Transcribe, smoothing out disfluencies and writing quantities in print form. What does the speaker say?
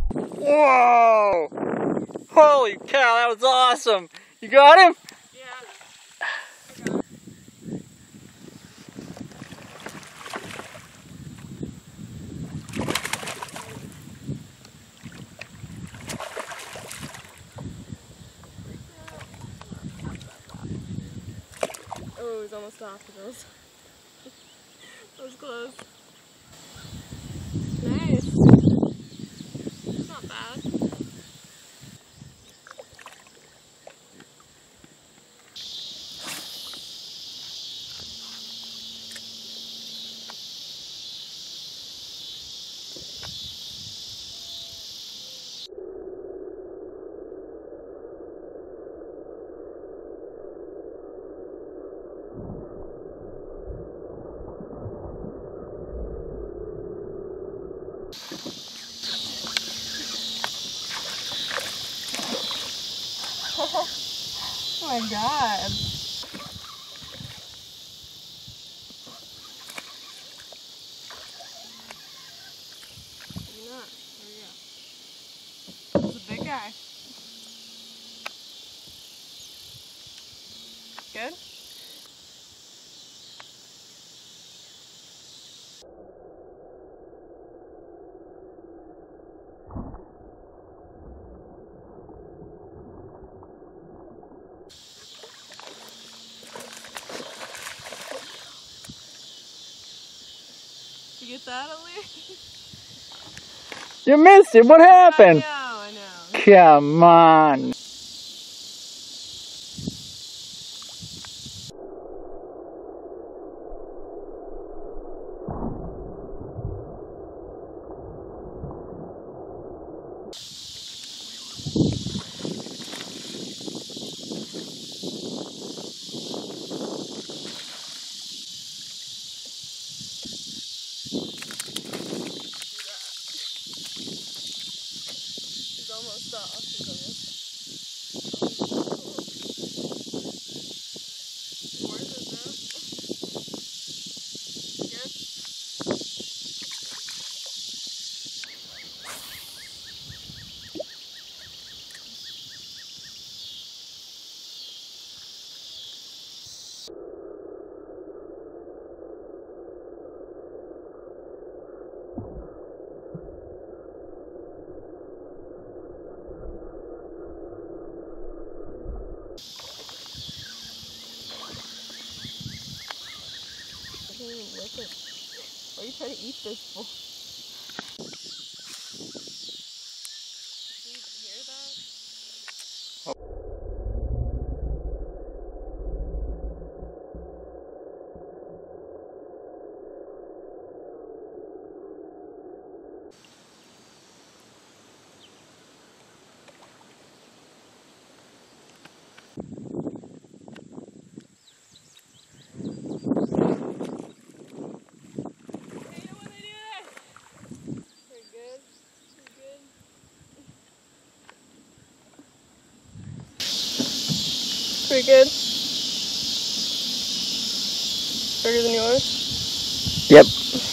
Whoa! Holy cow, that was awesome! You got him? Yeah. I got him. Oh, he's almost off of those. That was close. Nice. Not bad. Oh my god. Maybe not. There we go. It's a big guy. Good? Did you get that at least? You missed it. What happened? I know. Come on. He's almost off. He's almost. Worth it though. Good. I can't even lick it. Why are you trying to eat this for? Did you hear that? Pretty good. Bigger than yours? Yep.